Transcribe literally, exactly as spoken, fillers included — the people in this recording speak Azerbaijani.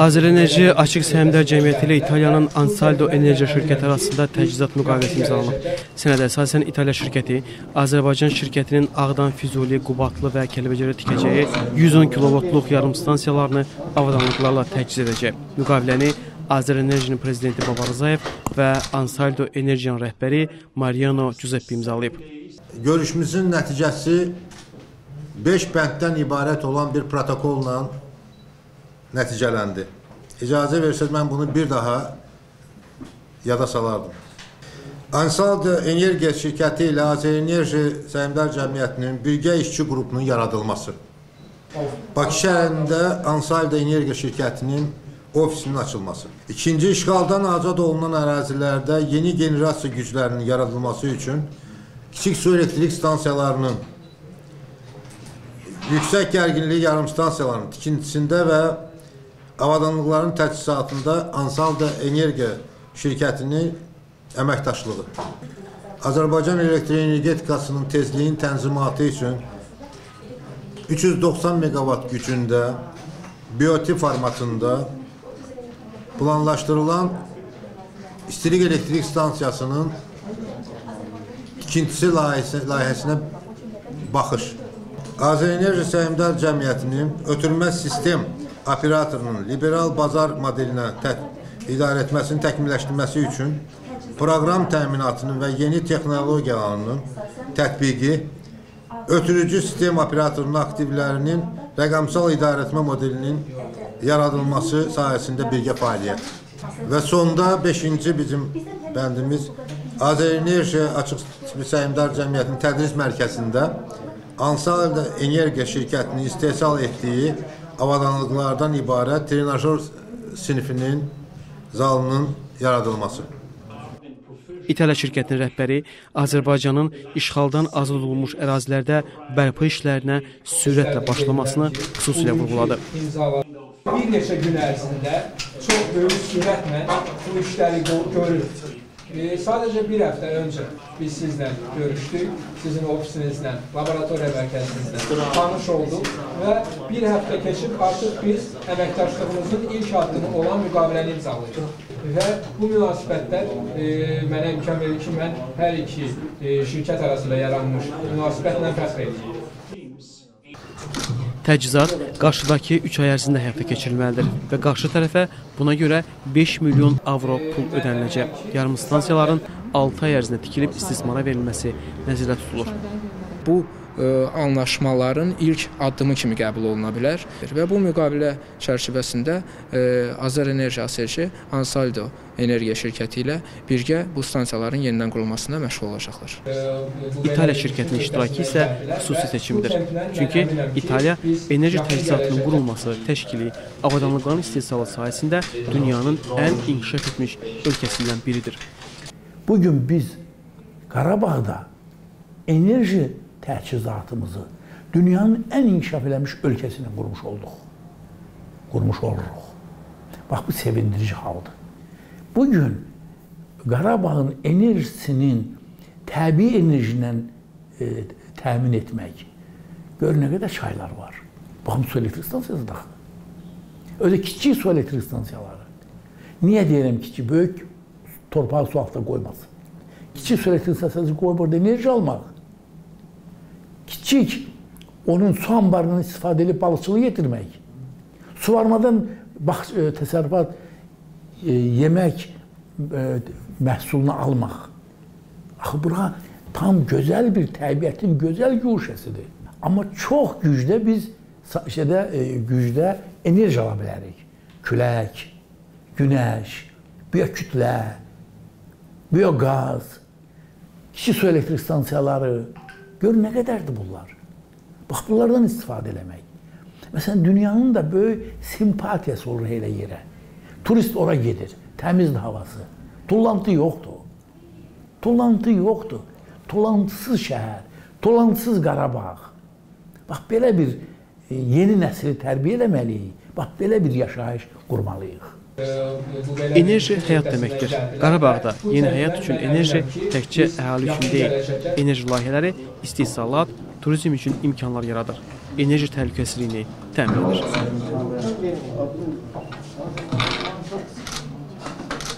Azərenerji Açıq Səhmdar Cəmiyyəti ilə İtaliyanın Ansaldo Enerji şirkəti arasında təchizat müqaviləsi imzalanıb. Sənədə əsasən İtaliya şirkəti Azərbaycan şirkətinin Ağdam, Füzuli, Qubadlı və Kəlbəcərdə tikəcəyi yüz on kilovoltluq yarım stansiyalarını avadanlıqlarla təchiz edəcək. Müqaviləni Azərenerjinin prezidenti Babar Rzayev və Ansaldo Enerjiyanın rəhbəri Mariano Giuseppe imzalayıb. Görüşümüzün nəticəsi beş bənddən ibarət olan bir protokolla nəticələndi. İcazə versəz mən bunu bir daha yada salardım. Ansaldo Enerji şirkəti ilə Azərenerji Səhmdar Cəmiyyətinin birgə işçi qrupunun yaradılması. Bakı şəhərində Ansaldo Enerji şirkətinin ofisinin açılması. İkinci, işğaldan azad olunan ərazilərdə yeni generasiya güclərinin yaradılması üçün kiçik su elektrik stansiyalarının, yüksək gərginlik yarım stansiyalarının tikintisində və avadanlıqların təchizatında Ansaldo Enerji şirkətinin əməkdaşlığı. Azərbaycan elektroenergetikasının tezliyin tənzimatı üçün üç yüz doxsan megawatt gücündə B O T formatında planlaşdırılan istilik elektrik stansiyasının tikintisi layihəsinə baxış. Azərenerji Səhmdar Cəmiyyətinin ötürmə sistem operatorunun liberal bazar modelinə idarə etməsini təkmilləşdirməsi üçün proqram təminatının və yeni texnologiyalarının tətbiqi, ötürücü sistem operatorunun aktivlərinin rəqəmsal idarəetmə modelinin yaradılması sayəsində birgə fəaliyyət. Və sonda beşinci bizim bəndimiz Azərenerji Açıq Səhmdar Cəmiyyətinin tədris mərkəzində Ansaldo Enerji şirkətinin istehsal etdiyi avadanlıqlardan ibarət trenajör sinifinin zalının yaradılması. İtaliya şirkətinin rəhbəri Azərbaycanın işğaldan azad olunmuş ərazilərdə bərpa işlərinə sürətlə başlamasını xüsusilə vurğuladı. Bir neçə gün ərzində çox böyük sürətlə bu işləri görürük. E, sadəcə bir həftə öncə biz sizlə görüşdük, sizin ofisinizlə, laboratoriya mərkəzinizlə tanış olduq və bir həftə keçib artıq biz əməkdaşlığımızın ilk addımı olan müqaviləni imzalayırıq. Və bu münasibətlər e, mənə imkan verir ki, mən hər iki e, şirkət arasında yaranmış münasibətlə fəxr edəcəyim. Təchizat qarşıdakı üç ay ərzində həyata keçirilməlidir və qarşı tərəfə buna görə beş milyon avro pul ödəniləcək. Yarım stansiyaların altı ay ərzində tikilib istismara verilməsi nəzərdə tutulur. Bu e, anlaşmaların ilk addımı kimi qəbul oluna bilər və bu müqavilə çərçivəsində e, Azərenerji A S C Ansaldo Enerji şirkəti ilə birgə bu stansiyaların yenidən qurulmasına məşğul olacaqlar. İtaliya şirkətinin iştirakı isə xüsusi seçimdir. Çünki İtaliya enerji təchizatının qurulması, təşkili, avadanlıqların istehsalı sayəsində dünyanın ən inkişaf etmiş ölkəsindən biridir. Bugün biz Qarabağda enerji təchizatımızı dünyanın ən inkişaf eləmiş ölkəsini qurmuş olduq. Qurmuş oluruq. Bax, bu sevindirici haldır. Bugün Qarabağın enerjisinin təbii enerjindən e, təmin etmək. Gör nə qədər çaylar var. Baxın, su elektrik stansiyası da. Öyle kiçik su elektrik stansiyaları. Niyə deyirəm kiçik? Böyük torpağı su altına qoymasın. Kiçik su elektrik stansiyası qoyub orada enerji almaq. Kiçik, onun su ambarından istifadə edib balıqçılığı yetirmək. Su varmadan bax, e, təsərrüfat, e, yemək e, məhsulunu almaq. Axı, bura tam gözəl bir təbiətin gözəl güşəsidir. Amma çox gücdə biz şeydə, e, gücdə enerji ala bilərik. Külək, günəş, biyokütlə, biyogaz, kiçik su elektrik stansiyaları. Gör nə qədərdir bunlar. Bax, bunlardan istifadə eləmək. Məsələn, dünyanın da böyük simpatiyası olur elə yerə. Turist ora gedir, təmizdir havası. Tullantı yoxdur. Tullantı yoxdur. Tullantısız şəhər, tullantısız Qarabağ. Bax, belə bir e, yeni nəsli tərbiyə eləməliyik. Bax, belə bir yaşayış qurmalıyıq. Enerji həyat deməkdir. Qarabağda yeni həyat üçün enerji təkcə əhali üçün deyil. Enerji layihələri istehsalat, turizm üçün imkanlar yaradır. Enerji təhlükəsizliyini təmin edir.